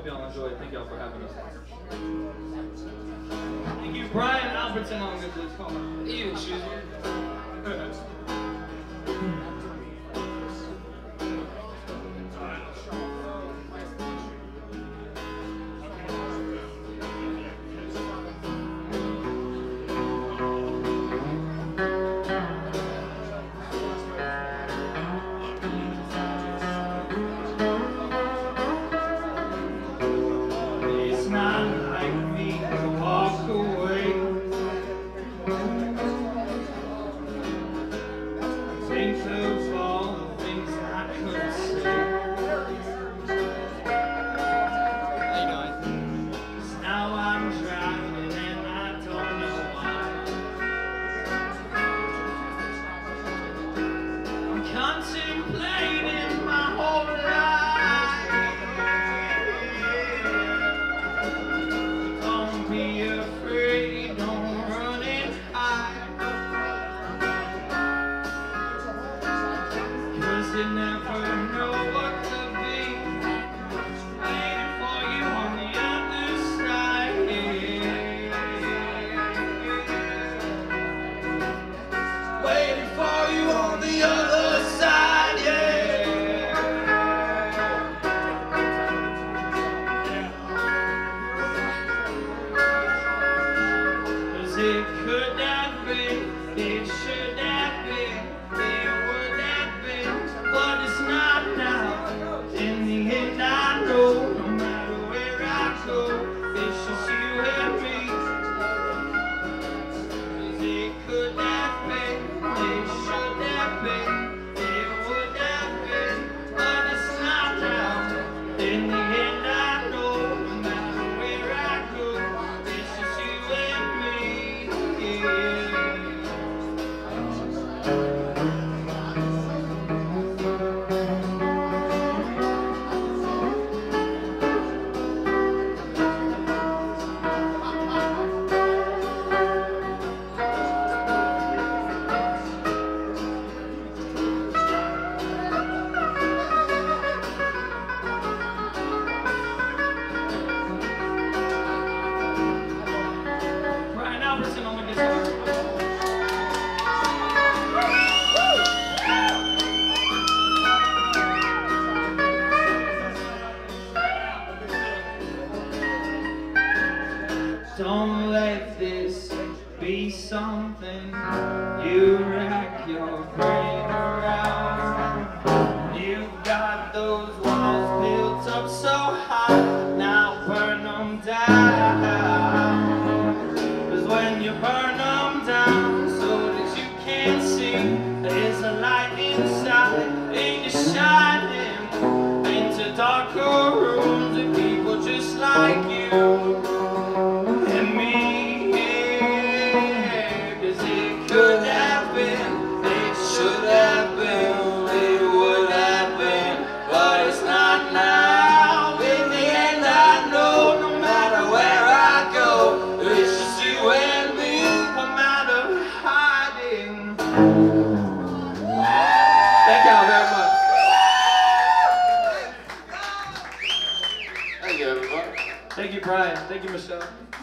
hope y'all enjoy it. Thank y'all for having us. Thank you, Brian Albertson on this call. You choose it. Contemplating my whole life. Don't be afraid, don't run and hide. 'Cause you never know what could be waiting for you on the other side. Waiting for you on the other side, yeah. 'Cause it could have been, it should have been, it would have been, but it's not now. In the end I know, no matter where I go, it's just you and me. 'Cause it could have been, it should have been, it would have been, but it's not now. In the end I know, no matter where I go, it's just you and me, yeah. Brian Albertson on the guitar. Don't let this be something you rack your brain around. You've got those walls built up so high, now burn them down. 'Cause when you burn them down so that you can't see, there's a light inside and you're shining into darker rooms with people just like you and me, yeah. 'Cause it could have been, it should have been, it would have been, but it's not now. In the end I know, no matter where I go, it's just you and me. I'm out of hiding. Thank y'all very much. Thank you, everybody. Thank you, Brian. Thank you, Michelle.